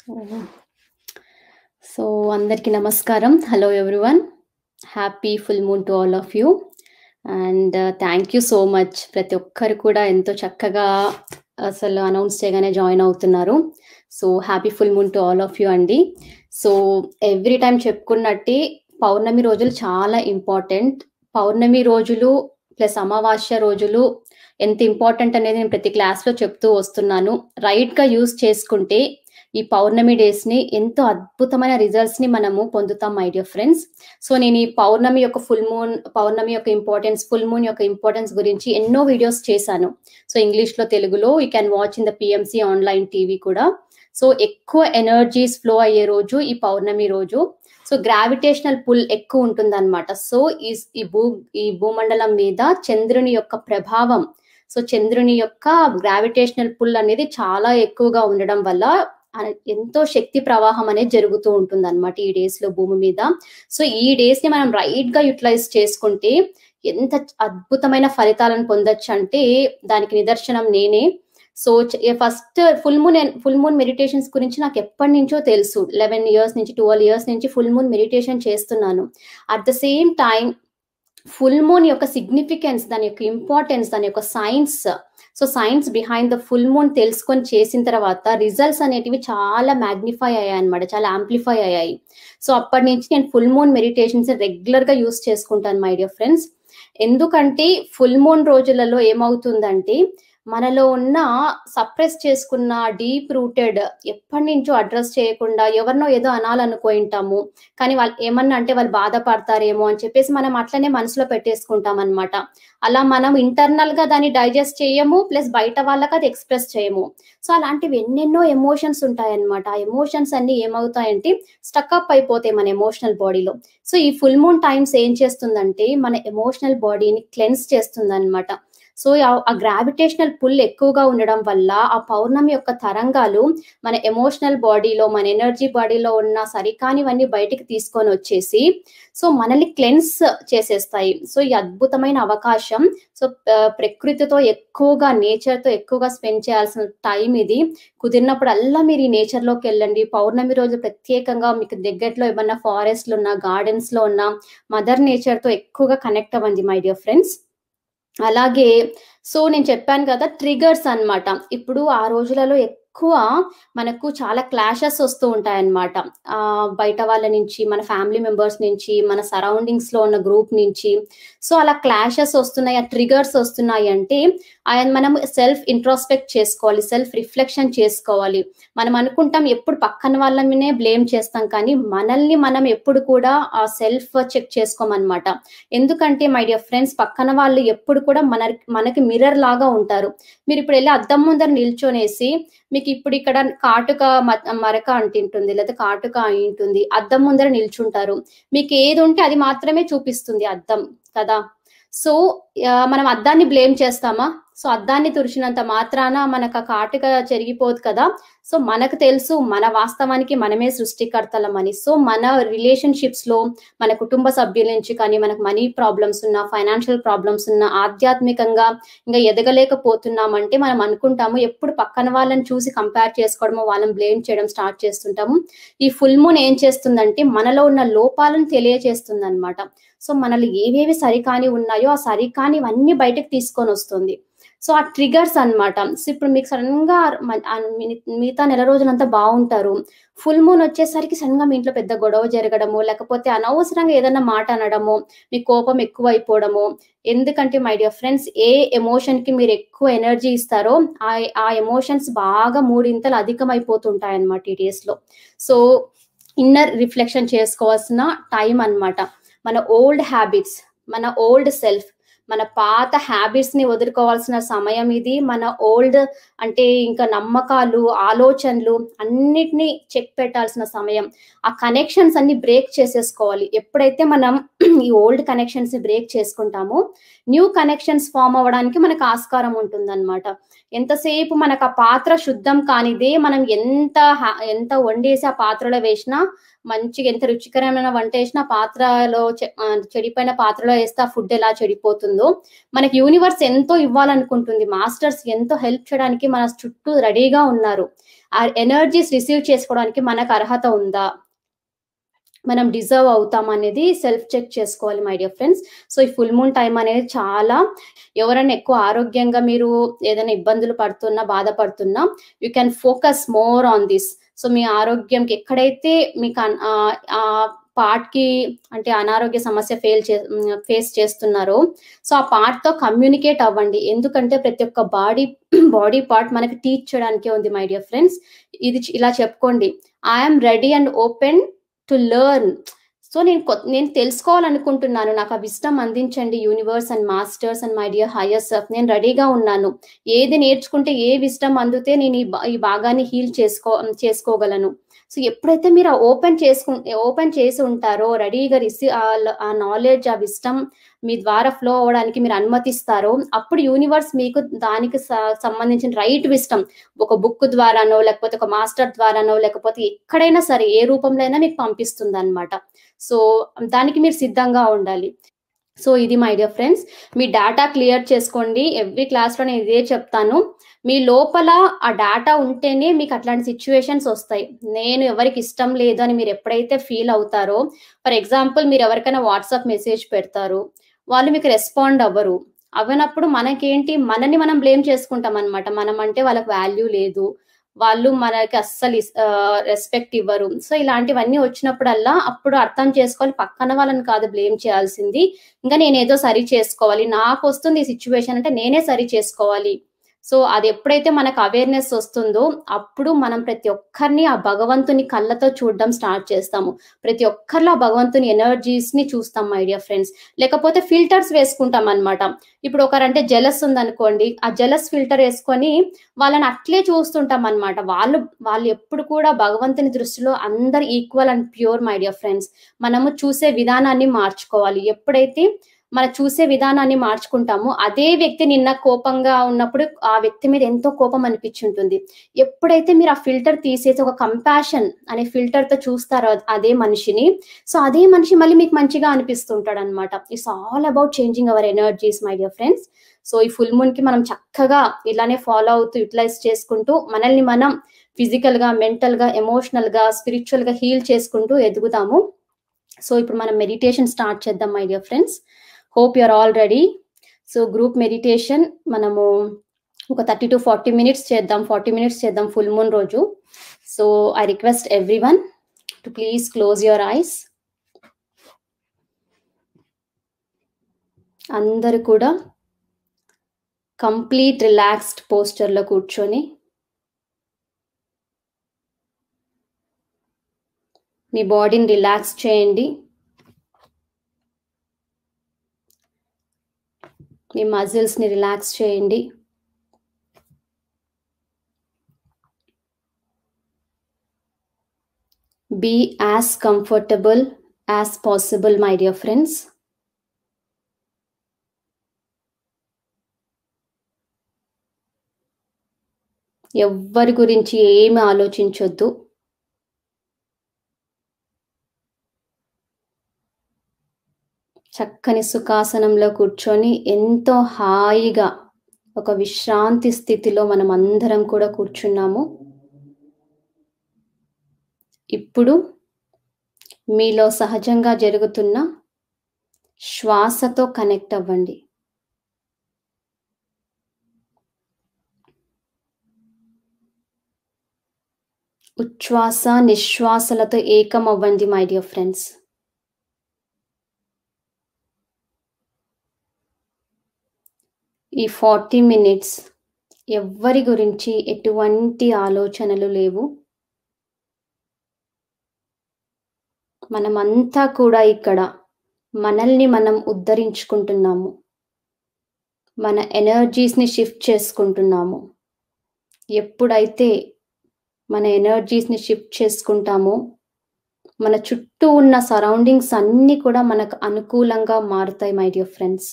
ఓహ్! So, అందరికీ నమస్కారం. Hello everyone. Happy full moon to all of you. And thank you so much. ప్రతి ఒక్కరు కూడా ఎంతో చక్కగా అసలు అనౌన్స్ చేయగానే జాయిన్ అవుతున్నారు. So, happy full moon to all of you అండి. సో, ఎవ్రీ టైమ్ చెప్పుకున్నట్టే పౌర్ణమి రోజులు చాలా ఇంపార్టెంట్. పౌర్ణమి రోజులు ప్లస్ అమావాస్య రోజులు ఎంత ఇంపార్టెంట్ అనేది నేను ప్రతి క్లాస్‌లో చెప్తూ వస్తున్నాను. రైట్‌గా యూజ్ చేసుకుంటే ఈ పౌర్ణమి డేస్‌ని ఎంతో అద్భుతమైన రిజల్ట్స్‌ని మనము పొందుతాం మై డియర్ ఫ్రెండ్స్. సో, నేను ఈ పౌర్ణమి యొక్క ఇంపార్టెన్స్, ఫుల్ మూన్ యొక్క ఇంపార్టెన్స్ గురించి ఎన్నో వీడియోస్ చేశాను. సో, ఇంగ్లీష్‌లో, తెలుగులో you can watch in the PMC online TV కూడా. సో, ఎక్కువ ఎనర్జీస్ ఫ్లో అయ్యే రోజు ఈ పౌర్ణమి రోజు. సో, గ్రావిటేషనల్ పుల్ ఎక్కువ ఉంటుందన్నమాట. సో, ఈ భూమండలం మీద చంద్రుని యొక్క ప్రభావం, సో, చంద్రుని యొక్క గ్రావిటేషనల్ పుల్ అనేది చాలా ఎక్కువగా ఉండడం వల్ల ఎంతో శక్తి ప్రవాహం అనేది జరుగుతూ ఉంటుందన్నమాట ఈ డేస్‌లో భూమి మీద. సో, ఈ డేస్‌ని మనం రైట్‌గా యుటిలైజ్ చేసుకుంటే ఎంత అద్భుతమైన ఫలితాలను పొందొచ్చంటే దానికి నిదర్శనం నేనే. So, first full moon meditations గురించి నాకు ఎప్పటినుంచో తెలుసు. 11 ఇయర్స్ నుంచి, 12 ఇయర్స్ నుంచి ఫుల్ మూన్ మెడిటేషన్ చేస్తున్నాను. At the same time full moon యొక్క సిగ్నిఫికెన్స్, దాని యొక్క ఇంపార్టెన్స్, దాని యొక్క science, so, science behind the full moon తెలుసుకొని చేసిన తర్వాత రిజల్ట్స్ అనేటివి చాలా మ్యాగ్నిఫై అయ్యాయన్నమాట. చాలా యాంప్లిఫై అయ్యాయి. సో, అప్పటి నుంచి నేను ఫుల్ మూన్ మెడిటేషన్స్ రెగ్యులర్‌గా యూజ్ చేసుకుంటాను మై డియర్ ఫ్రెండ్స్. ఎందుకంటే ఫుల్ మూన్ రోజులలో ఏమవుతుందంటే మనలో ఉన్న సప్రెస్ చేసుకున్న డీప్ రూటెడ్ ఎప్పటినుంచో అడ్రెస్ చేయకుండా ఎవరినో ఏదో అనాలనుకుంటాము. కానీ వాళ్ళు ఏమన్నా అంటే వాళ్ళు బాధపడతారేమో అని చెప్పేసి మనం అట్లనే మనసులో పెట్టేసుకుంటామన్నమాట. అలా మనం ఇంటర్నల్‌గా దాన్ని డైజెస్ట్ చేయము. ప్లస్ బయట వాళ్ళకి అది ఎక్స్‌ప్రెస్ చేయము. సో, అలాంటివి ఎన్నెన్నో ఎమోషన్స్ ఉంటాయన్నమాట. ఆ ఎమోషన్స్ అన్నీ ఏమవుతాయంటే స్టక్ అప్ అయిపోతాయి మన ఎమోషనల్ బాడీలో. సో, ఈ ఫుల్ మూన్ టైమ్స్ ఏం చేస్తుందంటే మన ఎమోషనల్ బాడీని క్లెన్స్ చేస్తుందన్నమాట. సో, ఆ గ్రావిటేషనల్ పుల్ ఎక్కువగా ఉండడం వల్ల ఆ పౌర్ణమి యొక్క తరంగాలు మన ఎమోషనల్ బాడీలో, మన ఎనర్జీ బాడీలో ఉన్న సరికానివన్నీ బయటికి తీసుకొనొచ్చేసి సో, మనల్ని క్లెన్స్ చేసేస్తాయి. సో, ఈ అద్భుతమైన అవకాశం, సో, ప్రకృతితో ఎక్కువగా, నేచర్‌తో ఎక్కువగా స్పెండ్ చేయాల్సిన టైం ఇది. కుదిరినప్పుడల్లా మీరు ఈ నేచర్‌లోకెళ్ళండి. పౌర్ణమి రోజు ప్రత్యేకంగా మీకు దగ్గరలో ఏమన్నా ఫారెస్ట్‌లున్నా, గార్డెన్స్‌లో ఉన్న మదర్ నేచర్‌తో ఎక్కువగా కనెక్ట్ అవ్వండి మై డియర్ ఫ్రెండ్స్. అలాగే సో, నేను చెప్పాను కదా ట్రిగర్స్ అన్నమాట. ఇప్పుడు ఆ రోజులలో ఎక్కువ మనకు చాలా క్లాషెస్ వస్తూ ఉంటాయన్నమాట. బయట వాళ్ళ నుంచి, మన ఫ్యామిలీ మెంబర్స్ నుంచి, మన సరౌండింగ్స్‌లో ఉన్న గ్రూప్ నుంచి. సో, అలా క్లాషెస్ వస్తున్నాయి, ఆ ట్రిగర్స్ వస్తున్నాయి అంటే మనం సెల్ఫ్ ఇంట్రోస్పెక్ట్ చేసుకోవాలి. సెల్ఫ్ రిఫ్లెక్షన్ చేసుకోవాలి. మనం అనుకుంటాం ఎప్పుడు పక్కన వాళ్ళ మీదనే బ్లేమ్ చేస్తాం కానీ మనల్ని మనం ఎప్పుడు కూడా సెల్ఫ్ చెక్ చేసుకోమన్నమాట. ఎందుకంటే మై డియర్ ఫ్రెండ్స్ పక్కన వాళ్ళు ఎప్పుడు కూడా మనకి మిర్రర్ లాగా ఉంటారు. మీరిప్పుడు ఎళ్లి అద్దం ముందర నిల్చొనేసి మీకు ఇప్పుడు ఇక్కడ కాటుక మరక అంటింటుంది. లేదా కాటుక అయింటుంది. అద్దం ముందర నిల్చుంటారు. మీకు ఏది ఉంటే అది మాత్రమే చూపిస్తుంది అద్దం కదా! సో, మనం అద్దాన్ని బ్లేమ్ చేస్తామా? సో, అద్దాన్ని తుడిచినంత మాత్రాన మనకు ఆ కాటుక చెరిగిపోదు కదా! సో, మనకు తెలుసు మన వాస్తవానికి మనమే సృష్టికర్తలమని. సో, మన రిలేషన్‌షిప్స్‌లో మన కుటుంబ సభ్యుల నుంచి కానీ, మనకు మనీ ప్రాబ్లమ్స్ ఉన్నా, ఫైనాన్షియల్ ప్రాబ్లమ్స్ ఉన్నా, ఆధ్యాత్మికంగా ఇంక ఎదగలేకపోతున్నామంటే మనం అనుకుంటాము ఎప్పుడు పక్కన వాళ్ళని చూసి కంపేర్ చేసుకోవడమో, వాళ్ళని బ్లేమ్ చేయడం స్టార్ట్ చేస్తుంటాము. ఈ ఫుల్ మూన్ ఏం చేస్తుందంటే మనలో ఉన్న లోపాలను తెలియజేస్తుందన్నమాట. సో, మనలో ఏవేవి సరికాని ఉన్నాయో ఆ సరికానివన్నీ బయటకు తీసుకొనొస్తుంది. సో, ఆ ట్రిగర్స్ అన్నమాట. సో, ఇప్పుడు మీకు సడెన్‌గా మిగతా నెల రోజులంతా బావుంటారు. ఫుల్ మూన్ వచ్చేసరికి సడెన్‌గా మీ ఇంట్లో పెద్ద గొడవ జరగడమో, లేకపోతే అనవసరంగా ఏదన్నా మాట అనడమో, మీ కోపం ఎక్కువైపోవడమో. ఎందుకంటే మై డియర్ ఫ్రెండ్స్ ఏ ఎమోషన్‌కి మీరు ఎక్కువ ఎనర్జీ ఇస్తారో ఆ ఎమోషన్స్ బాగా మూడింతలు అధికమైపోతుంటాయన్నమాట ఈ డేస్‌లో. సో, ఇన్నర్ రిఫ్లెక్షన్ చేసుకోవాల్సిన టైం అన్నమాట. మన ఓల్డ్ హ్యాబిట్స్, మన ఓల్డ్ సెల్ఫ్, మన పాత హ్యాబిట్స్‌ని వదులుకోవాల్సిన సమయం ఇది. మన ఓల్డ్ అంటే ఇంకా నమ్మకాలు, ఆలోచనలు అన్నిటిని చెక్ పెట్టాల్సిన సమయం. ఆ కనెక్షన్స్ అన్నీ బ్రేక్ చేసేసుకోవాలి. ఎప్పుడైతే మనం ఈ ఓల్డ్ కనెక్షన్స్‌ని బ్రేక్ చేసుకుంటామో, న్యూ కనెక్షన్స్ ఫార్మ్ అవ్వడానికి మనకు ఆస్కారం ఉంటుందన్నమాట. ఎంతసేపు మనకు ఆ పాత్ర శుద్ధం కానిదే మనం ఎంత వండేసి ఆ పాత్రలో వేసినా మంచిగా ఎంత రుచికరమైన వంట చేసినా పాత్రలో చెడిపోయిన పాత్రలో వేస్తే ఆ ఫుడ్ ఎలా చెడిపోతుందో, మనకి యూనివర్స్ ఎంతో ఇవ్వాలనుకుంటుంది. మాస్టర్స్ ఎంతో హెల్ప్ చేయడానికి మన చుట్టూ రెడీగా ఉన్నారు. ఆ ఎనర్జీస్ రిసీవ్ చేసుకోవడానికి మనకు అర్హత ఉందా? మనం డిజర్వ్ అవుతామనేది సెల్ఫ్ చెక్ చేసుకోవాలి మై డియర్ ఫ్రెండ్స్. సో, ఈ ఫుల్ మూన్ టైమ్ అనేది చాలా ఎవరైనా ఎక్కువ ఆరోగ్యంగా మీరు ఏదైనా ఇబ్బందులు పడుతున్నా, బాధపడుతున్నా you can focus more on this. So, మీ ఆరోగ్యంకి ఎక్కడైతే మీకు ఆ పార్ట్‌కి అంటే అనారోగ్య సమస్య ఫేస్ చేస్తున్నారో, సో, ఆ పార్ట్‌తో కమ్యూనికేట్ అవ్వండి. ఎందుకంటే ప్రతి ఒక్క బాడీ పార్ట్ మనకి టీచ్ చేయడానికే ఉంది మై డియర్ ఫ్రెండ్స్. ఇలా చెప్పుకోండి. I am ready and open to learn. So, నేను తెలుసుకోవాలనుకుంటున్నాను. నాకు ఆ విజ్డమ్ అందించండి universe and masters and my dear higher self. నేను రెడీగా ఉన్నాను. ఏది నేర్చుకుంటే ఏ విజ్డమ్ అందితే నేను ఈ భాగాన్ని హీల్ చేసుకోగలను. సో, ఎప్పుడైతే మీరు ఓపెన్ చేసి ఉంటారో రెడీగా ఆ నాలెడ్జ్, ఆ విజ్డమ్ మీ ద్వారా ఫ్లో అవ్వడానికి మీరు అనుమతిస్తారో, అప్పుడు యూనివర్స్ మీకు దానికి సంబంధించిన రైట్ విజ్డమ్ ఒక బుక్ ద్వారానో, లేకపోతే ఒక మాస్టర్ ద్వారానో, లేకపోతే ఎక్కడైనా సరే ఏ రూపంలో అయినా మీకు పంపిస్తుందనమాట. సో, దానికి మీరు సిద్ధంగా ఉండాలి. సో, ఇది మై డియర్ ఫ్రెండ్స్. మీ డాటా క్లియర్ చేసుకోండి. ఎవ్రీ క్లాస్‌లో నేను ఇదే చెప్తాను. మీ లోపల ఆ డాటా ఉంటేనే మీకు అట్లాంటి సిట్యుయేషన్స్ ఒస్తాయి. నేను ఎవరికి ఇష్టం లేదు అని మీరు ఎప్పుడైతే ఫీల్ అవుతారో, ఫర్ ఎగ్జాంపుల్ మీరు ఎవరికైనా వాట్సాప్ మెసేజ్ పెడతారు. వాళ్ళు మీకు రెస్పాండ్ అవ్వరు. అవ్వనప్పుడు మనకేంటి మనని మనం బ్లేమ్ చేసుకుంటామనమాట. మనం అంటే వాళ్ళకి వాల్యూ లేదు. వాళ్ళు మనకి అస్సలు రెస్పెక్ట్ ఇవ్వరు. సో, ఇలాంటివన్నీ వచ్చినప్పుడల్లా అప్పుడు అర్థం చేసుకోవాలి పక్కన వాళ్ళని కాదు బ్లేమ్ చేయాల్సింది. ఇంకా నేనేదో సరి చేసుకోవాలి. నాకొస్తుంది ఈ సిట్యుయేషన్ అంటే నేనే సరి చేసుకోవాలి. సో, అది ఎప్పుడైతే మనకు అవేర్‌నెస్ వస్తుందో, అప్పుడు మనం ప్రతి ఒక్కరిని ఆ భగవంతుని కళ్ళతో చూడడం స్టార్ట్ చేస్తాము. ప్రతి ఒక్కరిలో ఆ భగవంతుని ఎనర్జీస్‌ని చూస్తాం మై డియర్ ఫ్రెండ్స్. లేకపోతే ఫిల్టర్స్ వేసుకుంటామనమాట. ఇప్పుడు ఒకరంటే జెలస్ ఉందనుకోండి. ఆ జెలస్ ఫిల్టర్ యేసుకొని వాళ్ళని అట్లే చూస్తుంటామనమాట. వాళ్ళు ఎప్పుడు కూడా భగవంతుని దృష్టిలో అందరు equal and pure my dear friends. మనము చూసే విధానాన్ని మార్చుకోవాలి. ఎప్పుడైతే మనం చూసే విధానాన్ని మార్చుకుంటామో, అదే వ్యక్తి నిన్న కోపంగా ఉన్నప్పుడు ఆ వ్యక్తి మీద ఎంతో కోపం అనిపిచ్చుంటుంది. ఎప్పుడైతే మీరు ఆ ఫిల్టర్ తీసేసి ఒక కంపాషన్ అనే ఫిల్టర్‌తో చూస్తారో అదే మనిషిని, సో, అదే మనిషి మళ్ళీ మీకు మంచిగా అనిపిస్తుంటాడనమాట. It's all about changing our energies my dear friends. So, ఈ ఫుల్ మూన్‌కి మనం చక్కగా ఇలానే ఫాలో అవుతూ యుటిలైజ్ చేసుకుంటూ మనల్ని మనం ఫిజికల్‌గా, మెంటల్‌గా, ఎమోషనల్‌గా, స్పిరిచ్యువల్‌గా హీల్ చేసుకుంటూ ఎదుగుతాము. సో, ఇప్పుడు మనం మెడిటేషన్ స్టార్ట్ చేద్దాం my dear friends. Hope you are all ready. So, group meditation మనము ఒక 30-40 మినిట్స్ చేద్దాం. 40 మినిట్స్ చేద్దాం ఫుల్ మూన్ రోజు. So, I request everyone to please close your eyes. అందరూ కూడా కంప్లీట్ రిలాక్స్డ్ పోస్చర్‌లో కూర్చొని మీ బాడీని రిలాక్స్ చేయండి. మీ మజిల్స్‌ని రిలాక్స్ చేయండి. Be as comfortable as possible, my dear friends. ఎవ్వరి గురించి ఏమి ఆలోచించొద్దు. చక్కని సుఖాసనంలో కూర్చొని ఎంతో హాయిగా ఒక విశ్రాంతి స్థితిలో మనం అందరం కూడా కూర్చున్నాము. ఇప్పుడు మీలో సహజంగా జరుగుతున్న శ్వాసతో కనెక్ట్ అవ్వండి. ఉచ్ఛ్వాస, నిశ్వాసలతో ఏకం అవ్వండి మై డియర్ ఫ్రెండ్స్. ఈ 40 మినిట్స్ ఎవ్వరి గురించి ఎటువంటి ఆలోచనలు లేవు. మనమంతా కూడా ఇక్కడ మనల్ని మనం ఉద్ధరించుకుంటున్నాము. మన ఎనర్జీస్‌ని షిఫ్ట్ చేసుకుంటున్నాము. ఎప్పుడైతే మన ఎనర్జీస్‌ని షిఫ్ట్ చేసుకుంటామో, మన చుట్టూ ఉన్న సరౌండింగ్స్ అన్నీ కూడా మనకు అనుకూలంగా మారుతాయి మై డియర్ ఫ్రెండ్స్.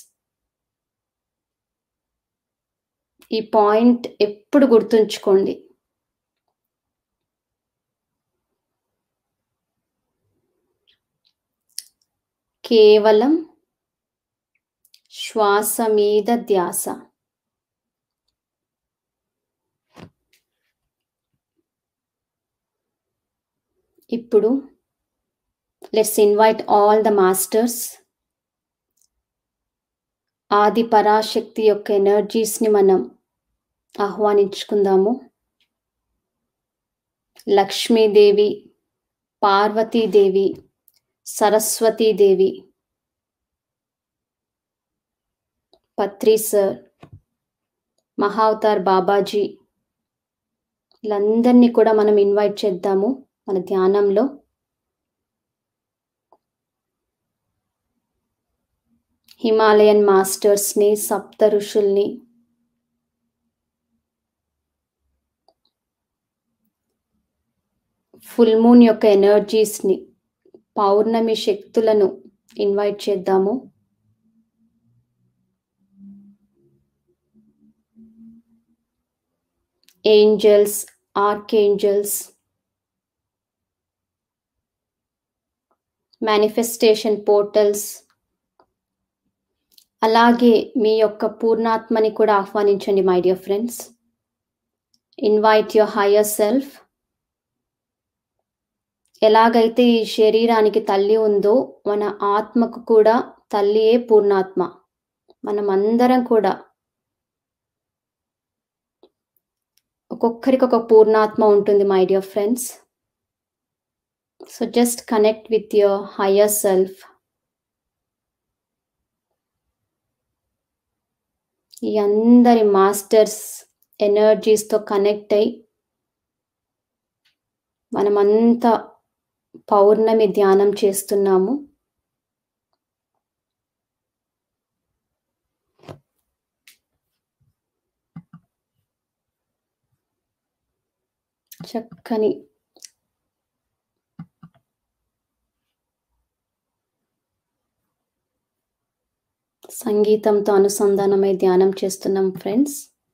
ఈ పాయింట్ ఎప్పుడు గుర్తుంచుకోండి. కేవలం శ్వాస మీద ధ్యాస. ఇప్పుడు let's invite all the masters. Adi Parashakti యొక్క ఎనర్జీస్ని మనం ఆహ్వానించుకుందాము. లక్ష్మీదేవి, పార్వతీదేవి, సరస్వతీదేవి, పత్రి సార్, మహావతార్ బాబాజీ, వీళ్ళందరినీ కూడా మనం ఇన్వైట్ చేద్దాము మన ధ్యానంలో. హిమాలయన్ మాస్టర్స్ని, సప్త ఋషుల్ని, ఫుల్ మూన్ యొక్క ఎనర్జీస్ని, పౌర్ణమి శక్తులను ఇన్వైట్ చేద్దాము. ఏంజల్స్, ఆర్కేంజల్స్, మేనిఫెస్టేషన్ పోర్టల్స్, అలాగే మీ యొక్క పూర్ణాత్మని కూడా ఆహ్వానించండి my dear friends. Invite your higher self. ఎలాగైతే ఈ శరీరానికి తల్లి ఉందో మన ఆత్మకు కూడా తల్లియే పూర్ణాత్మ. మనమందరం కూడా ఒక్కొక్కరికి ఒక పూర్ణాత్మ ఉంటుంది my dear friends. So just connect with your higher self. ఈ అందరి మాస్టర్స్ ఎనర్జీస్తో కనెక్ట్ అయి మనమంతా పౌర్ణమి ధ్యానం చేస్తున్నాము. చక్కని సంగీతంతో అనుసంధానమై ధ్యానం చేస్తున్నాం ఫ్రెండ్స్.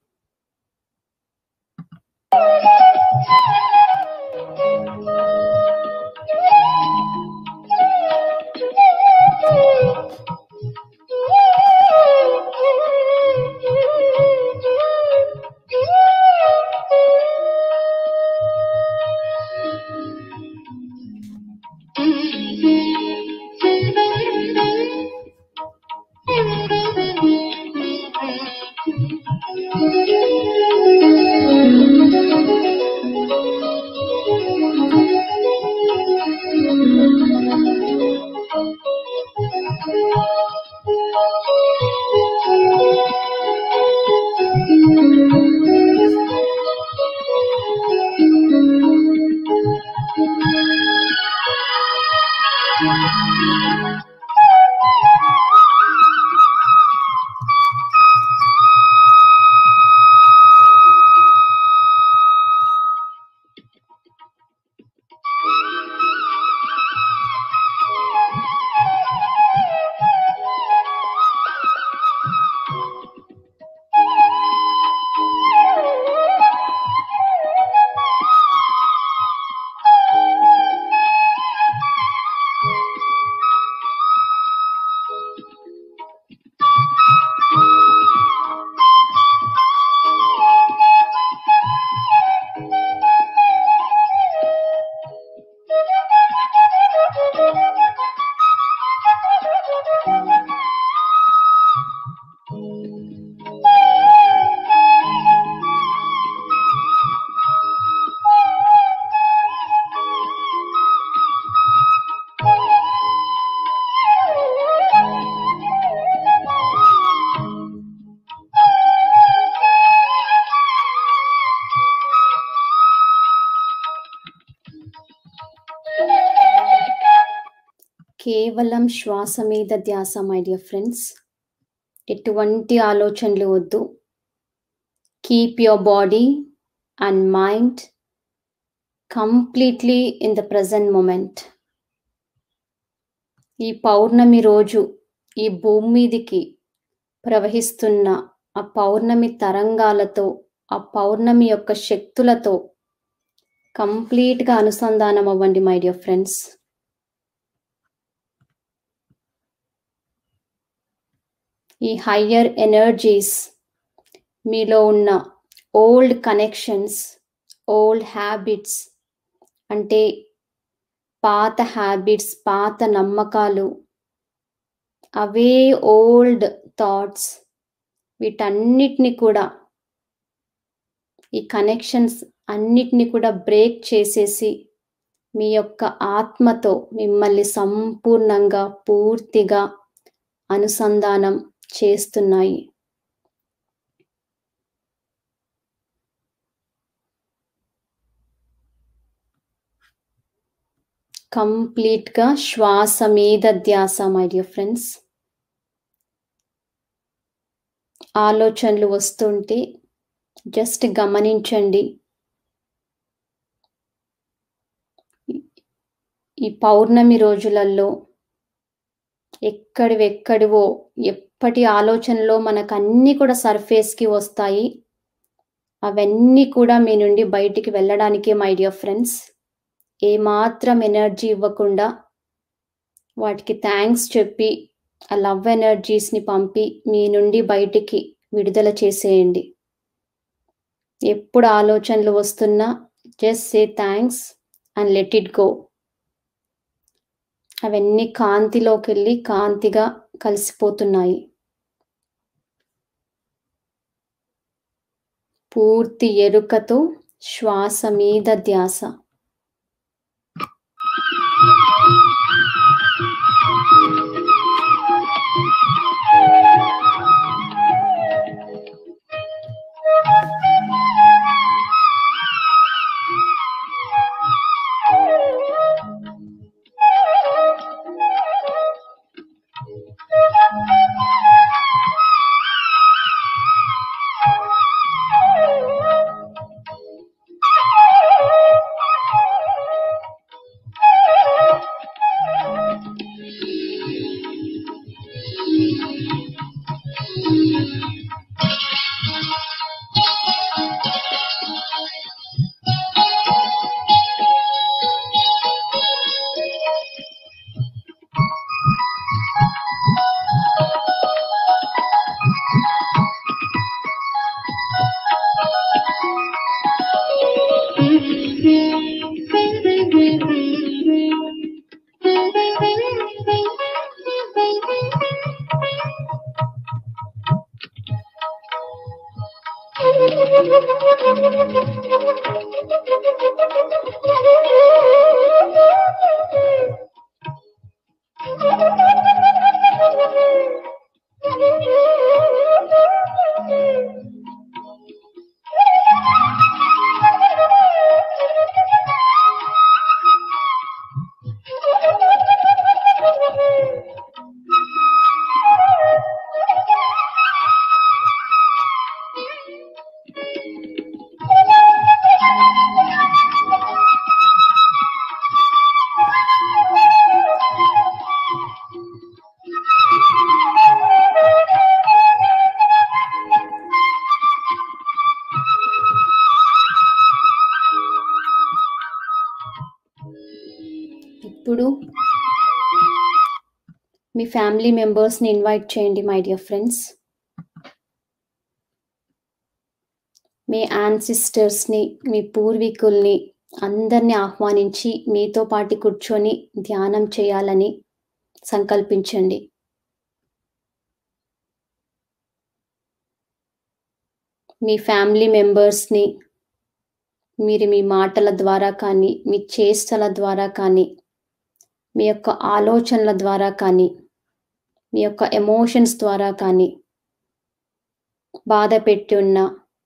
కేవలం శ్వాస మీద ధ్యాస మై డియర్ ఫ్రెండ్స్. ఎటువంటి ఆలోచనలు వద్దు. Keep your body and mind completely in the present moment. ఈ పౌర్ణమి రోజు ఈ భూమి మీదికి ప్రవహిస్తున్న ఆ పౌర్ణమి తరంగాలతో, ఆ పౌర్ణమి యొక్క శక్తులతో కంప్లీట్గా అనుసంధానం అవ్వండి మై డియర్ ఫ్రెండ్స్. ఈ హయ్యర్ ఎనర్జీస్ మీలో ఉన్న ఓల్డ్ కనెక్షన్స్, ఓల్డ్ హ్యాబిట్స్, అంటే పాత హ్యాబిట్స్, పాత నమ్మకాలు, అవే ఓల్డ్ థాట్స్, వీటన్నిటిని కూడా, ఈ కనెక్షన్స్ అన్నిటిని కూడా బ్రేక్ చేసేసి మీ యొక్క ఆత్మతో మిమ్మల్ని సంపూర్ణంగా, పూర్తిగా అనుసంధానం చేస్తున్నాయి. కంప్లీట్‌గా శ్వాస మీద ధ్యాస మై డియర్ ఫ్రెండ్స్. ఆలోచనలు వస్తుంటే జస్ట్ గమనించండి. ఈ పౌర్ణమి రోజులలో ఎక్కడివెక్కడివో ఎప్పటి ఆలోచనలో మనకన్నీ కూడా సర్ఫేస్‌కి వస్తాయి. అవన్నీ కూడా మీ నుండి బయటికి వెళ్ళడానికే మై డియర్ ఫ్రెండ్స్. ఏమాత్రం ఎనర్జీ ఇవ్వకుండా వాటికి థ్యాంక్స్ చెప్పి ఆ లవ్ ఎనర్జీస్‌ని పంపి మీ నుండి బయటికి విడుదల చేసేయండి. ఎప్పుడు ఆలోచనలు వస్తున్నా just say thanks and let it go. అవన్నీ కాంతిలోకెళ్ళి కాంతిగా కలిసిపోతున్నాయి. పూర్తి ఎరుకతో శ్వాస మీద ధ్యాస. ఇప్పుడు మీ ఫ్యామిలీ మెంబర్స్‌ని ఇన్వైట్ చేయండి మై డియర్ ఫ్రెండ్స్. మీ యాన్సిస్టర్స్‌ని, మీ పూర్వీకుల్ని అందరిని ఆహ్వానించి మీతో పాటు కూర్చొని ధ్యానం చేయాలని సంకల్పించండి. మీ ఫ్యామిలీ మెంబర్స్‌ని మీరు మీ మాటల ద్వారా కానీ, మీ చేష్టల ద్వారా కానీ, మీ యొక్క ఆలోచనల ద్వారా కానీ, మీ యొక్క ఎమోషన్స్ ద్వారా కానీ బాధ పెట్టి ఉన్నా,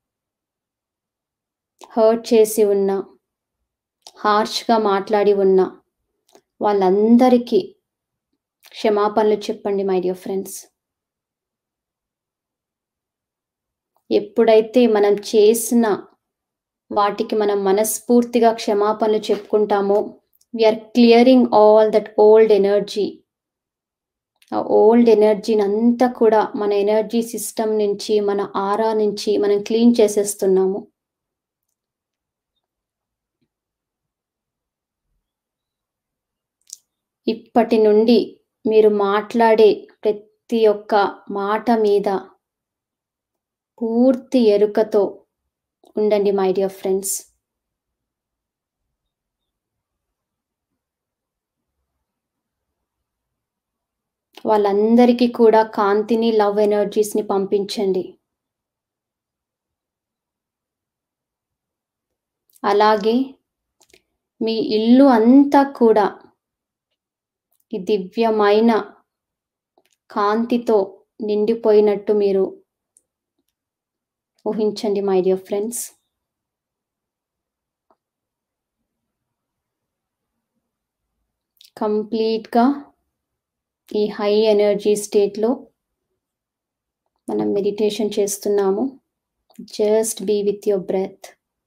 హర్ట్ చేసి ఉన్నా, హార్ష్‌గా మాట్లాడి ఉన్నా వాళ్ళందరికీ క్షమాపణలు చెప్పండి మై డియర్ ఫ్రెండ్స్. ఎప్పుడైతే మనం చేసిన వాటికి మనం మనస్ఫూర్తిగా క్షమాపణలు చెప్పుకుంటామో, we are clearing all that old energy. ఆ ఓల్డ్ ఎనర్జీనంతా కూడా మన ఎనర్జీ సిస్టమ్ నుంచి, మన ఆరా నుంచి మనం క్లీన్ చేసేస్తున్నాము. ఇప్పటి నుండి మీరు మాట్లాడే ప్రతి ఒక్క మాట మీద పూర్తి ఎరుకతో ఉండండి మై డియర్ ఫ్రెండ్స్. వాళ్ళందరికీ కూడా కాంతిని, లవ్ ఎనర్జీస్ని పంపించండి. అలాగే మీ ఇల్లు అంతా కూడా ఈ దివ్యమైన కాంతితో నిండిపోయినట్టు మీరు ఊహించండి మై డియర్ ఫ్రెండ్స్. కంప్లీట్గా ఈ హై ఎనర్జీ స్టేట్లో మనం మెడిటేషన్ చేస్తున్నాము. Just be with your breath.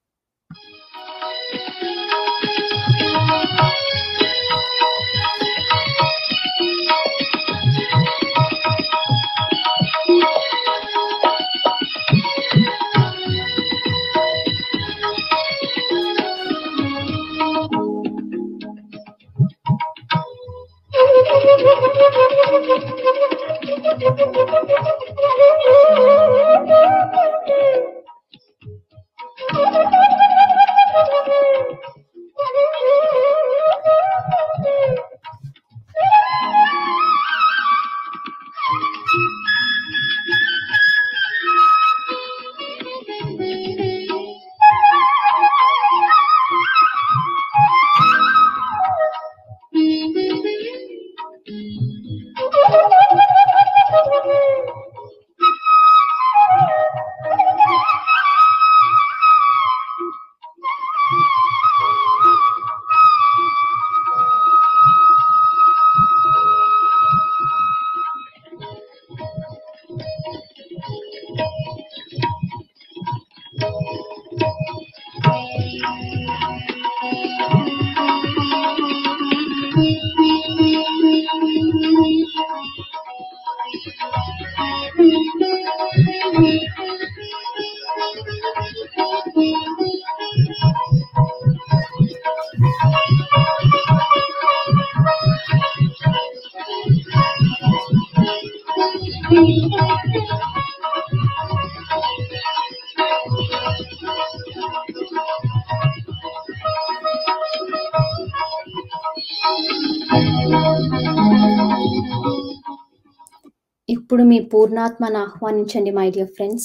ఇప్పుడు మీ పూర్ణాత్మను ఆహ్వానించండి my dear friends.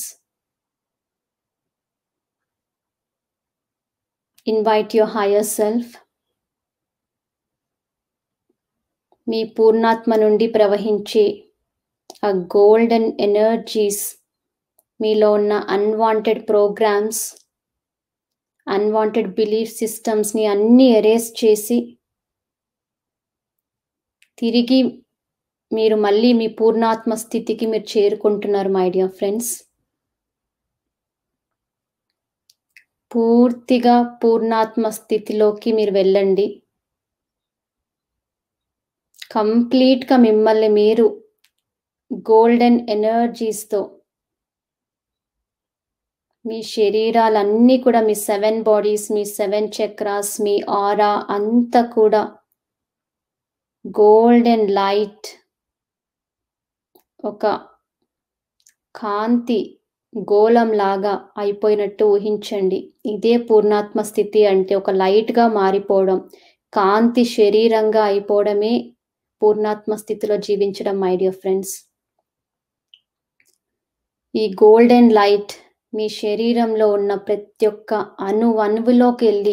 Invite your higher self. మీ పూర్ణాత్మ నుండి ప్రవహించే ఆ గోల్డెన్ ఎనర్జీస్ మీలో ఉన్న అన్వాంటెడ్ ప్రోగ్రామ్స్, అన్వాంటెడ్ బిలీఫ్ సిస్టమ్స్ని అన్నీ ఎరేస్ చేసి తిరిగి మీరు మళ్ళీ మీ పూర్ణాత్మ స్థితికి మీరు చేరుకుంటున్నారు మై డియర్ ఫ్రెండ్స్. పూర్తిగా పూర్ణాత్మ స్థితిలోకి మీరు వెళ్ళండి. కంప్లీట్గా మిమ్మల్ని మీరు గోల్డెన్ ఎనర్జీస్తో మీ శరీరాలన్నీ కూడా, మీ 7 బాడీస్, మీ 7 చక్రాస్, మీ ఆరా అంతా కూడా గోల్డెన్ లైట్, ఒక కాంతి గోళం లాగా అయిపోయినట్టు ఊహించండి. ఇదే పూర్ణాత్మ స్థితి అంటే, ఒక లైట్గా మారిపోవడం, కాంతి శరీరంగా అయిపోవడమే పూర్ణాత్మ స్థితిలో జీవించడం మై డియర్ ఫ్రెండ్స్. ఈ గోల్డెన్ లైట్ మీ శరీరంలో ఉన్న ప్రతి ఒక్క అణువులోకి వెళ్ళి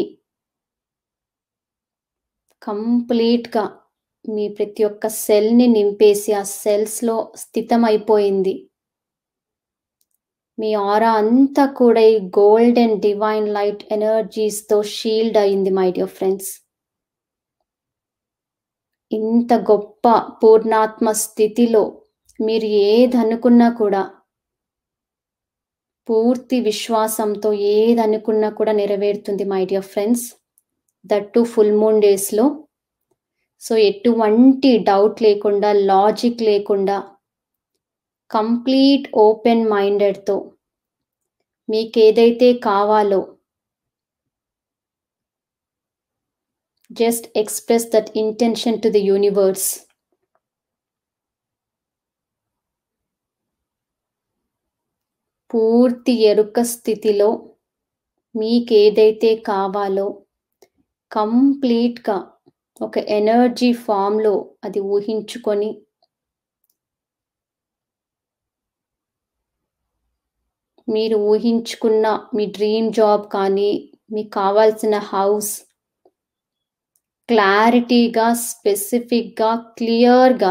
కంప్లీట్గా మీ ప్రతి ఒక్క సెల్ని నింపేసి ఆ సెల్స్లో స్థితమైపోయింది. మీ ఆరా అంతా కూడా ఈ గోల్డెన్ డివైన్ లైట్ ఎనర్జీస్తో షీల్డ్ అయింది మై డియర్ ఫ్రెండ్స్. ఇంత గొప్ప పూర్ణాత్మ స్థితిలో మీరు ఏదనుకున్నా కూడా, పూర్తి విశ్వాసంతో ఏదనుకున్నా కూడా నెరవేరుతుంది my dear friends. That to full moon డేస్లో. సో ఎటువంటి డౌట్ లేకుండా, లాజిక్ లేకుండా, కంప్లీట్ ఓపెన్ మైండెడ్తో మీకు ఏదైతే కావాలో just express that intention to the universe. పూర్తి ఎరుక స్థితిలో మీకేదైతే కావాలో కంప్లీట్‌గా ఒక ఎనర్జీ ఫామ్‌లో అది ఊహించుకొని మీరు ఊహించుకున్న మీ డ్రీమ్ జాబ్ కానీ, మీకు కావాల్సిన హౌస్ క్లారిటీగా, స్పెసిఫిక్‌గా, క్లియర్‌గా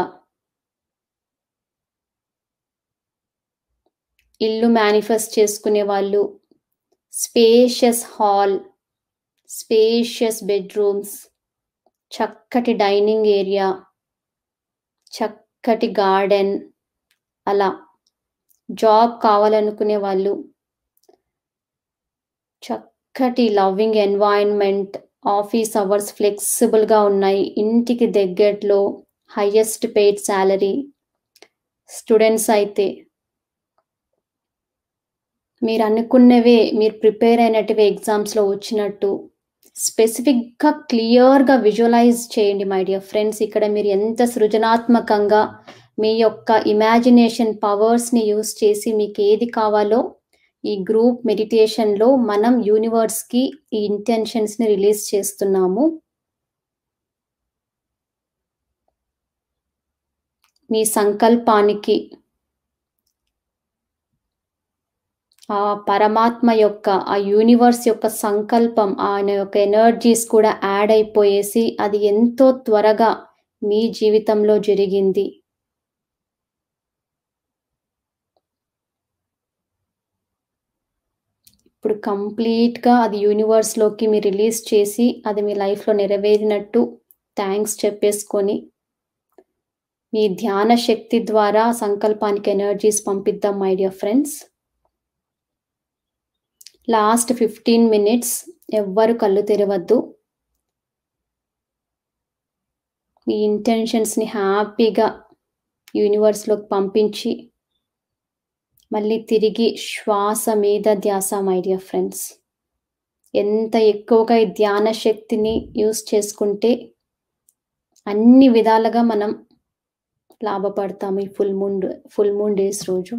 ఇల్లు మేనిఫెస్ట్ చేసుకునేవాళ్ళు, స్పేషియస్ హాల్, స్పేషియస్ బెడ్‌రూమ్స్, చక్కటి డైనింగ్ ఏరియా, చక్కటి గార్డెన్ అలా. జాబ్ కావాలనుకునే వాళ్ళు చక్కటి లవింగ్ ఎన్వైర్న్‌మెంట్, ఆఫీస్ అవర్స్ ఫ్లెక్సిబుల్‌గా ఉన్నాయి. ఇంటికి దగ్గరలో హైయెస్ట్ పెయిడ్ సాలరీ. స్టూడెంట్స్ అయితే మీరనుకున్నవే మీరు ప్రిపేర్ అయినటివే ఎగ్జామ్స్‌లో వచ్చినట్టు స్పెసిఫిక్‌గా, క్లియర్‌గా విజువలైజ్ చేయండి మై డియర్ ఫ్రెండ్స్. ఇక్కడ మీరు ఎంత సృజనాత్మకంగా మీ యొక్క ఇమాజినేషన్ పవర్స్‌ని యూజ్ చేసి మీకేది కావాలో ఈ గ్రూప్ మెడిటేషన్‌లో మనం యూనివర్స్‌కి ఈ ఇంటెన్షన్స్‌ని రిలీజ్ చేస్తున్నాము. మీ సంకల్పానికి ఆ పరమాత్మ యొక్క, ఆ యూనివర్స్ యొక్క సంకల్పం, ఆయన యొక్క ఎనర్జీస్ కూడా యాడ్ అయిపోయేసి అది ఎంతో త్వరగా మీ జీవితంలో జరిగింది. ఇప్పుడు కంప్లీట్‌గా అది యూనివర్స్‌లోకి మీరు రిలీజ్ చేసి, అది మీ లైఫ్‌లో నెరవేరినట్టు థాంక్స్ చెప్పేసుకొని, మీ ధ్యాన శక్తి ద్వారా సంకల్పానికి ఎనర్జీస్ పంపిద్దాం my dear friends. Last 15 minutes ఎవ్వరు కళ్ళు తెరవద్దు. మీ ఇంటెన్షన్స్‌ని హ్యాపీగా యూనివర్స్‌లోకి పంపించి, మళ్ళీ తిరిగి శ్వాస మీద ధ్యాస మై డియర్ ఫ్రెండ్స్. ఎంత ఎక్కువగా ఈ ధ్యాన శక్తిని యూజ్ చేసుకుంటే, అన్ని విధాలుగా మనం లాభపడతాము ఈ ఫుల్ మూన్ డేస్ రోజు.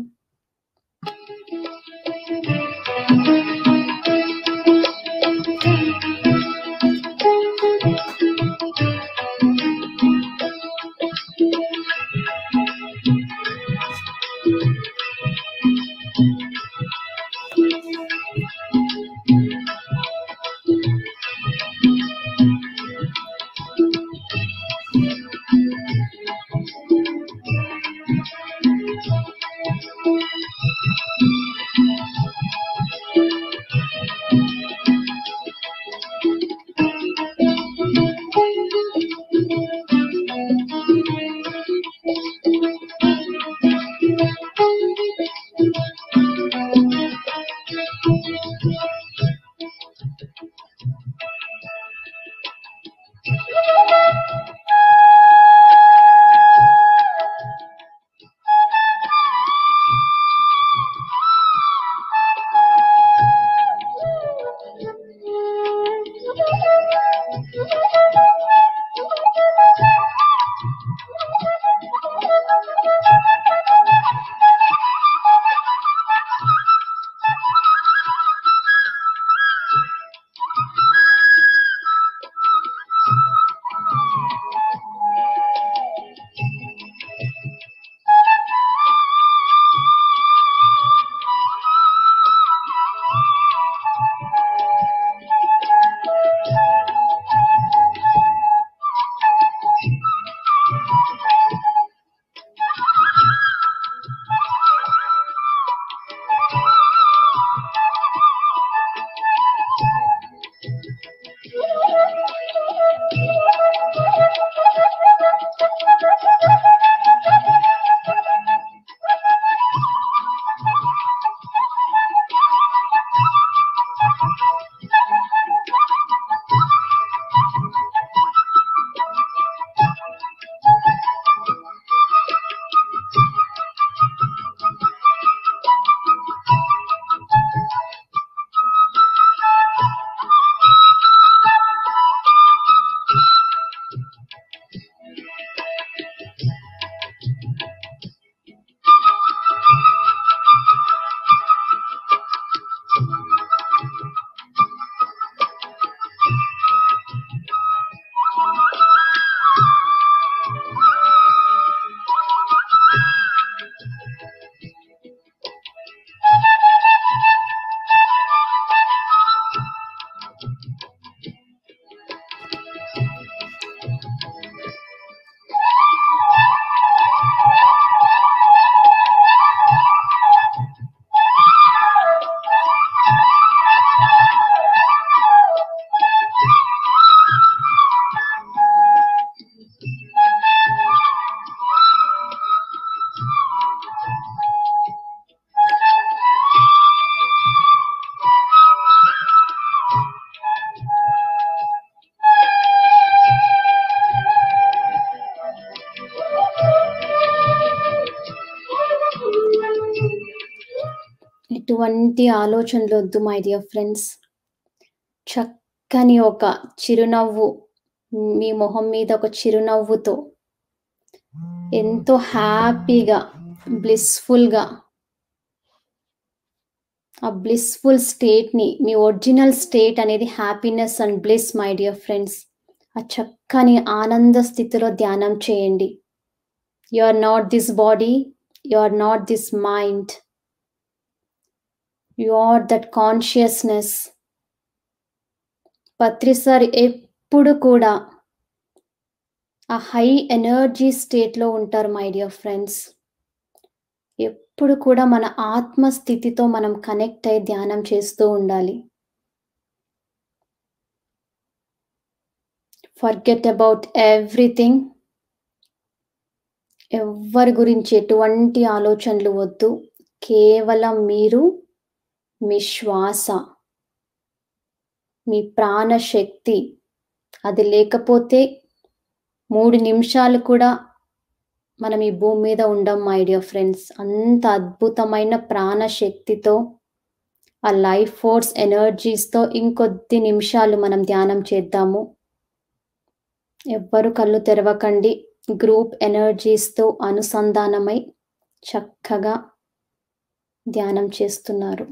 ఎటువంటి ఆలోచనలొద్దు మై డియర్ ఫ్రెండ్స్. చక్కని ఒక చిరునవ్వు, మీ మొహం మీద ఒక చిరునవ్వుతో ఎంతో హ్యాపీగా, బ్లిస్‌ఫుల్‌గా ఆ బ్లిస్‌ఫుల్ స్టేట్‌ని, మీ ఒరిజినల్ స్టేట్ అనేది happiness and bliss my dear friends. ఆ చక్కని ఆనంద స్థితిలో ధ్యానం చేయండి. You are not this body, you are not this mind. You are that consciousness. Patri sir ఎప్పుడు కూడా ఆ హై ఎనర్జీ స్టేట్‌లో ఉంటారు మై డియర్ ఫ్రెండ్స్. ఎప్పుడు కూడా మన ఆత్మ స్థితితో మనం కనెక్ట్ అయ్యి ధ్యానం చేస్తూ ఉండాలి. Forget about everything. ఎవ్వరి గురించి ఎటువంటి ఆలోచనలు వద్దు. కేవలం మీరు, మీ శ్వాస, మీ ప్రాణశక్తి అది లేకపోతే 3 నిమిషాలు కూడా మనం ఈ భూమి మీద ఉండం మై డియర్ ఫ్రెండ్స్. అంత అద్భుతమైన ప్రాణశక్తితో, ఆ లైఫ్ ఫోర్స్ ఎనర్జీస్‌తో ఇంకొద్ది నిమిషాలు మనం ధ్యానం చేద్దాము. ఎవ్వరు కళ్ళు తెరవకండి. గ్రూప్ ఎనర్జీస్‌తో అనుసంధానమై చక్కగా ధ్యానం చేస్తున్నారు.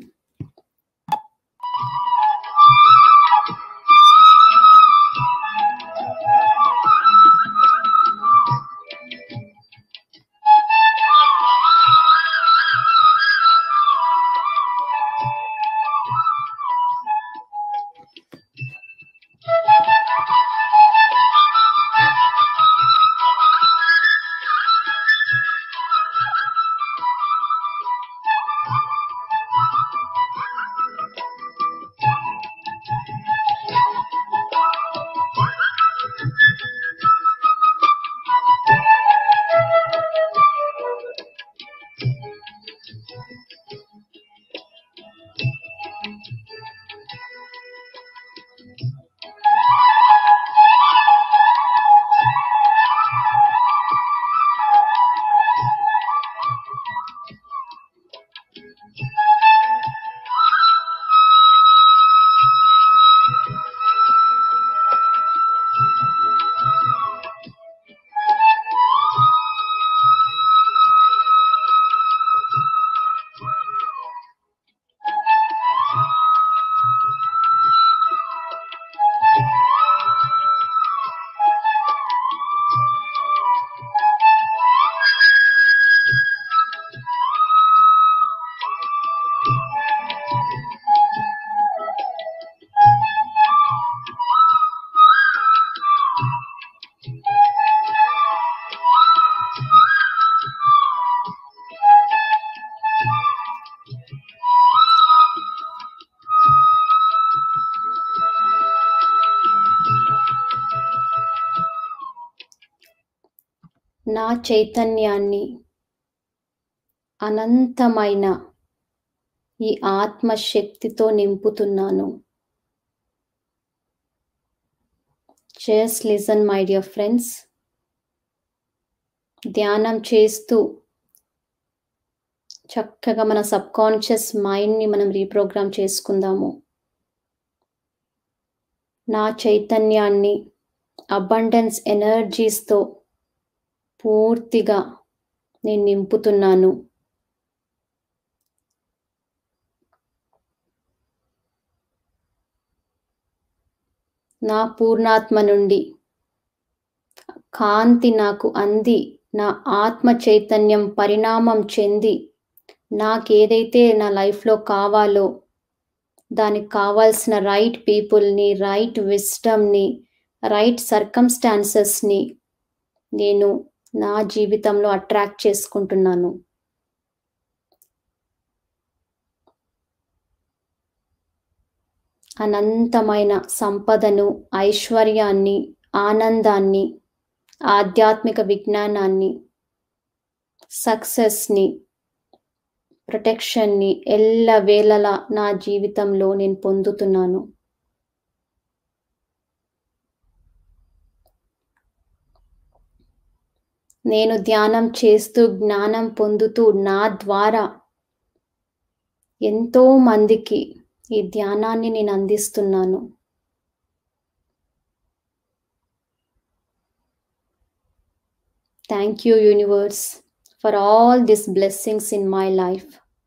నా చైతన్యాన్ని, అనంతమైన ఈ ఆత్మశక్తితో నింపుతున్నాను. Just listen my dear friends. ధ్యానం చేస్తూ చక్కగా మన సబ్‌కాన్షియస్ మైండ్‌ని మనం రీప్రోగ్రామ్ చేసుకుందాము. నా చైతన్యాన్ని అబండెన్స్ ఎనర్జీస్‌తో పూర్తిగా నేను నింపుతున్నాను. నా పూర్ణాత్మ నుండి కాంతి నాకు అంది, నా ఆత్మ చైతన్యం పరిణామం చెంది, నాకేదైతే నా లైఫ్‌లో కావాలో, దానికి కావాల్సిన రైట్ పీపుల్‌ని, రైట్ విజ్డమ్‌ని, రైట్ సర్కమ్‌స్టాన్సెస్‌ని నేను నా జీవితంలో అట్రాక్ట్ చేసుకుంటున్నాను. అనంతమైన సంపదను, ఐశ్వర్యాన్ని, ఆనందాన్ని, ఆధ్యాత్మిక విజ్ఞానాన్ని, సక్సెస్‌ని, ప్రొటెక్షన్‌ని ఎల్లవేళలా నా జీవితంలో నేను పొందుతున్నాను. నేను ధ్యానం చేస్తూ, జ్ఞానం పొందుతూ, నా ద్వారా ఎంతో మందికి ఈ ధ్యానాన్ని నేను అందిస్తున్నాను. Thank you universe for all this blessings in my life.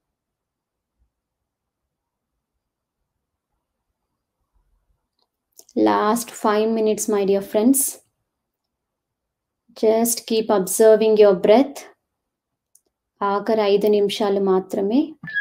Last 5 minutes, my dear friends. Just keep observing your breath. ఆఖరి 5 నిమిషాలు మాత్రమే.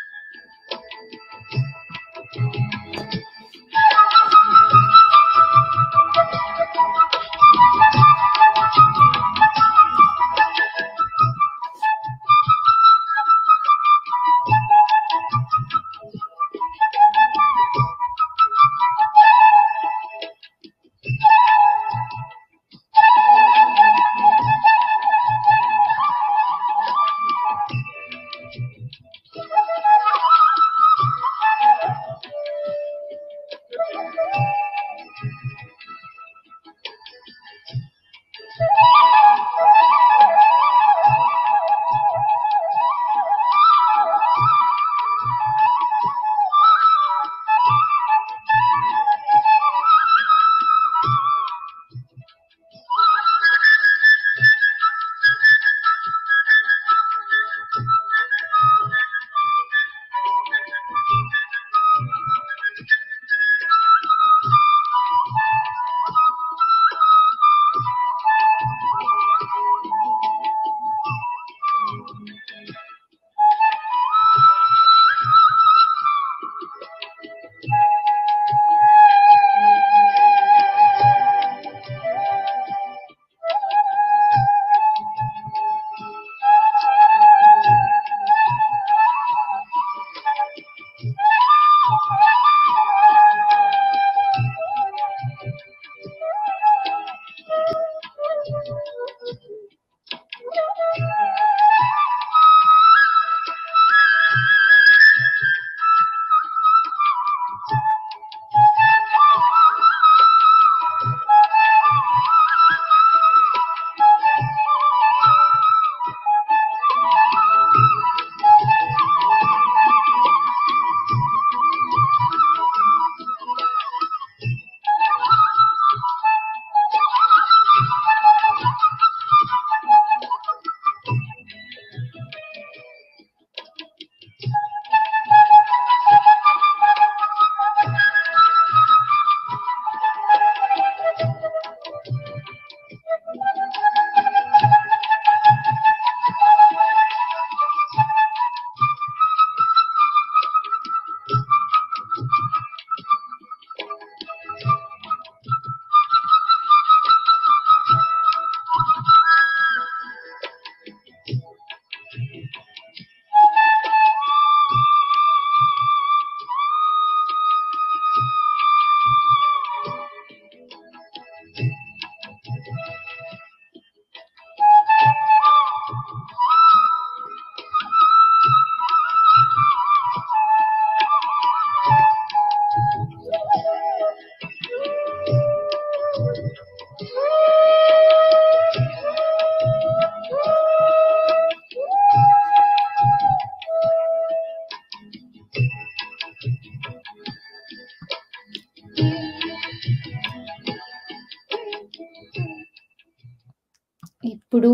ఇప్పుడు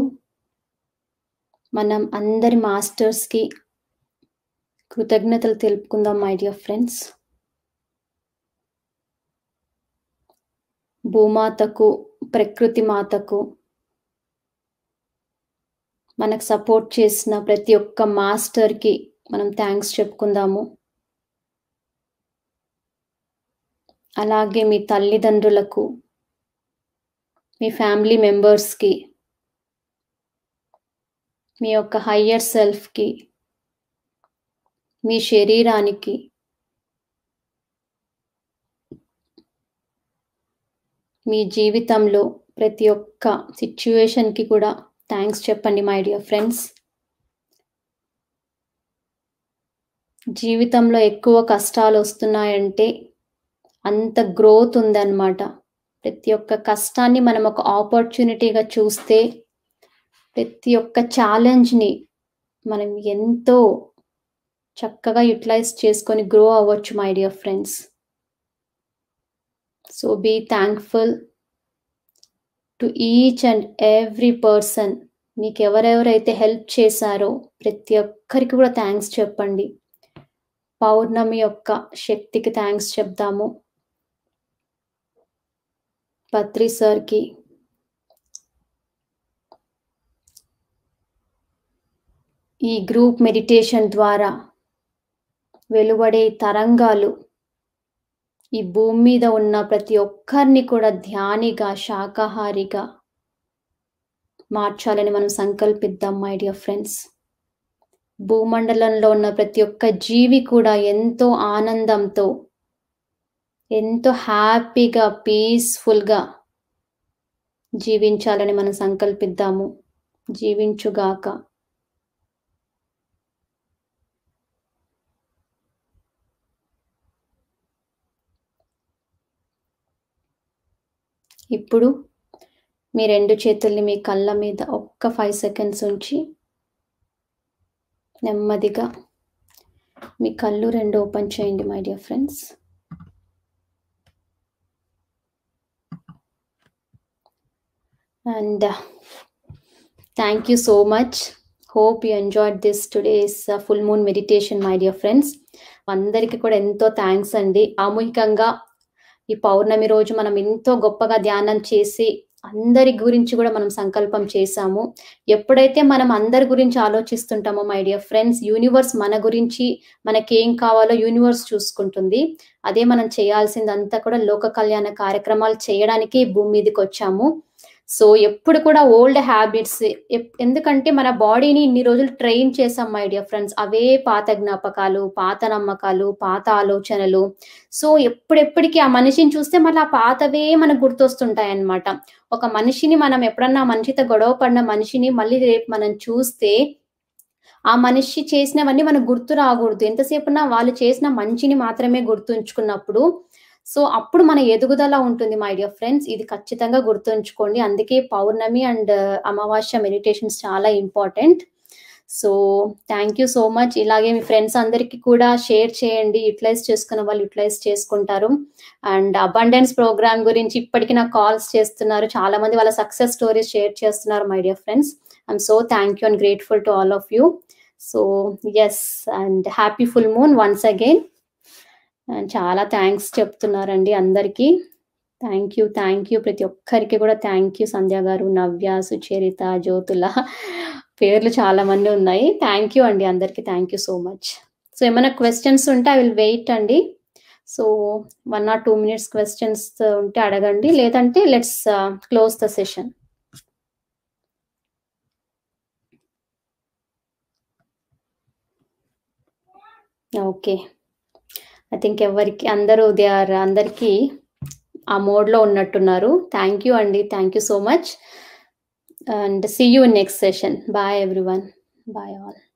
మనం అందరి మాస్టర్స్‌కి కృతజ్ఞతలు తెలుపుకుందాం మై డియర్ ఫ్రెండ్స్. భూమాతకు, ప్రకృతి మాతకు, మనకు సపోర్ట్ చేసిన ప్రతి ఒక్క మాస్టర్‌కి మనం థాంక్స్ చెప్పుకుందాము. అలాగే మీ తల్లిదండ్రులకు, మీ ఫ్యామిలీ మెంబర్స్‌కి, మీ యొక్క హయ్యర్ సెల్ఫ్‌కి, మీ శరీరానికి, మీ జీవితంలో ప్రతి ఒక్క సిట్యుయేషన్‌కి కూడా థాంక్స్ చెప్పండి మై డియర్ ఫ్రెండ్స్. జీవితంలో ఎక్కువ కష్టాలొస్తున్నాయంటే అంత గ్రోత్ ఉందన్నమాట. ప్రతి ఒక్క కష్టాన్ని మనం ఒక ఆపర్చునిటీగా చూస్తే, ప్రతి ఒక్క ఛాలెంజ్‌ని మనం ఎంతో చక్కగా యుటిలైజ్ చేసుకొని గ్రో అవ్వచ్చు my dear friends. So be thankful to each and every person. మీకు ఎవరెవరైతే హెల్ప్ చేశారో ప్రతి ఒక్కరికి కూడా థ్యాంక్స్ చెప్పండి. పౌర్ణమి యొక్క శక్తికి థ్యాంక్స్ చెప్దాము. పత్రి సార్కి, ఈ గ్రూప్ మెడిటేషన్ ద్వారా వెలువడే తరంగాలు ఈ భూమి మీద ఉన్న ప్రతి ఒక్కరిని కూడా ధ్యానిగా, శాకాహారిగా మార్చాలని మనం సంకల్పిద్దాం మై డియర్ ఫ్రెండ్స్. భూమండలంలో ఉన్న ప్రతి ఒక్క జీవి కూడా ఎంతో ఆనందంతో, ఎంతో హ్యాపీగా, పీస్ఫుల్గా జీవించాలని మనం సంకల్పిద్దాము. జీవించుగాక. ఇప్పుడు మీ 2 చేతుల్ని మీ కళ్ళ మీద ఒక్క 5 సెకండ్స్ ఉంచి నెమ్మదిగా మీ కళ్ళు 2 ఓపెన్ చేయండి my dear friends. And thank you so much. Hope you enjoyed this today's full moon meditation my dear friends. అందరికీ కూడా ఎంతో థ్యాంక్స్ అండి. సామూహికంగా ఈ పౌర్ణమి రోజు మనం ఎంతో గొప్పగా ధ్యానం చేసి అందరి గురించి కూడా మనం సంకల్పం చేశాము. ఎప్పుడైతే మనం అందరి గురించి ఆలోచిస్తుంటామో మై డియర్ ఫ్రెండ్స్, యూనివర్స్ మన గురించి, మనకేం కావాలో యూనివర్స్ చూసుకుంటుంది. అదే మనం చేయాల్సిందంతా కూడా లోక కళ్యాణ కార్యక్రమాలు చేయడానికి భూమి మీదకి వచ్చాము. సో ఎప్పుడు కూడా ఓల్డ్ హ్యాబిట్స్, ఎందుకంటే మన బాడీని ఇన్ని రోజులు ట్రైన్ చేసాం మై డియర్ ఫ్రెండ్స్. అవే పాత జ్ఞాపకాలు, పాత నమ్మకాలు, పాత ఆలోచనలు. సో ఎప్పుడెప్పటికీ ఆ మనిషిని చూస్తే మళ్ళీ ఆ పాతవే మనకు గుర్తొస్తుంటాయి అన్నమాట. ఒక మనిషిని మనం ఎప్పుడన్నా మనిషితో గొడవ పడిన మనిషిని మళ్ళీ రేపు మనం చూస్తే ఆ మనిషి చేసినవన్నీ మనకు గుర్తు రాకూడదు. ఎంతసేపున్నా వాళ్ళు చేసిన మంచిని మాత్రమే గుర్తుంచుకున్నప్పుడు సో అప్పుడు మన ఎదుగుదల ఉంటుంది మై డియర్ ఫ్రెండ్స్. ఇది ఖచ్చితంగా గుర్తుంచుకోండి. అందుకే పౌర్ణమి అండ్ అమావాస్య మెడిటేషన్స్ చాలా important. So thank you so much. ఇలాగే మీ ఫ్రెండ్స్ అందరికీ కూడా షేర్ చేయండి. యూటిలైజ్ చేసుకున్న వాళ్ళు యూటిలైజ్ చేసుకుంటారు. అండ్ అబండెన్స్ ప్రోగ్రామ్ గురించి ఇప్పటికీ నాకు కాల్స్ చేస్తున్నారు. చాలా మంది వాళ్ళ సక్సెస్ స్టోరీస్ షేర్ చేస్తున్నారు my dear friends. I'm so thank you and grateful to all of you. So yes, and happy full moon once again. And చాలా థ్యాంక్స్ చెప్తున్నారండి అందరికీ. థ్యాంక్ యూ ప్రతి ఒక్కరికి కూడా థ్యాంక్ యూ. సంధ్య గారు, నవ్య, సుచరిత, జ్యోతుల పేర్లు చాలా మంది ఉన్నాయి. థ్యాంక్ యూ అండి అందరికీ. Thank you so much. So ఏమైనా క్వశ్చన్స్ ఉంటే ఐ విల్ వెయిట్ అండి. సో 1 or 2 minutes క్వశ్చన్స్ ఉంటే అడగండి, లేదంటే let's close the session. Okay, I think ఎవరికి అందరికీ ఆ మోడ్లో ఉన్నట్టున్నారు. థ్యాంక్ యూ అండి. Thank you so much. And see you in next session. Bye everyone. Bye all.